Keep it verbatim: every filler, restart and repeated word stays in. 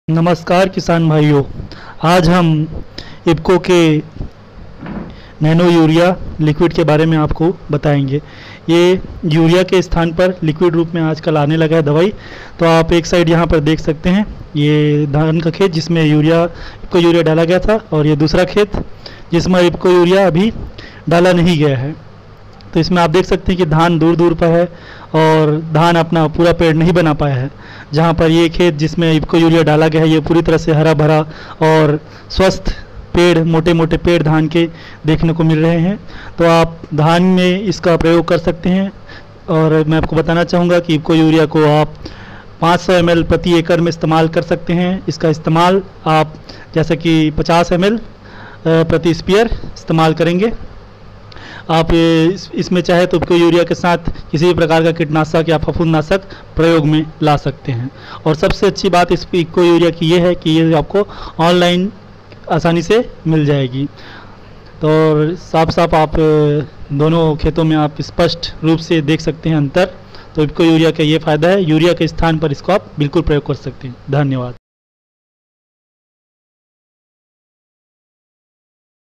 नमस्कार किसान भाइयों। आज हम इफ़को के नैनो यूरिया लिक्विड के बारे में आपको बताएंगे। ये यूरिया के स्थान पर लिक्विड रूप में आजकल आने लगा है दवाई। तो आप एक साइड यहाँ पर देख सकते हैं, ये धान का खेत जिसमें यूरिया इफ़को यूरिया डाला गया था, और ये दूसरा खेत जिसमें इफ़को यूरिया अभी डाला नहीं गया है। तो इसमें आप देख सकते हैं कि धान दूर दूर पर है और धान अपना पूरा पेड़ नहीं बना पाया है। जहाँ पर ये खेत जिसमें इफ़को यूरिया डाला गया है, ये पूरी तरह से हरा भरा और स्वस्थ पेड़, मोटे मोटे पेड़ धान के देखने को मिल रहे हैं। तो आप धान में इसका प्रयोग कर सकते हैं। और मैं आपको बताना चाहूँगा कि इफ़को यूरिया को आप पाँच सौ एम एल प्रति एकड़ में इस्तेमाल कर सकते हैं। इसका इस्तेमाल आप जैसे कि पचास एम एल प्रति स्पेयर इस्तेमाल करेंगे। आप इस, इसमें चाहे तो इफ़को यूरिया के साथ किसी भी प्रकार का कीटनाशक या फफूंदनाशक प्रयोग में ला सकते हैं। और सबसे अच्छी बात इस इफ़को यूरिया की ये है कि ये आपको ऑनलाइन आसानी से मिल जाएगी। तो साफ साफ आप दोनों खेतों में आप स्पष्ट रूप से देख सकते हैं अंतर। तो इफ़को यूरिया का ये फ़ायदा है, यूरिया के स्थान पर इसको आप बिल्कुल प्रयोग कर सकते हैं। धन्यवाद।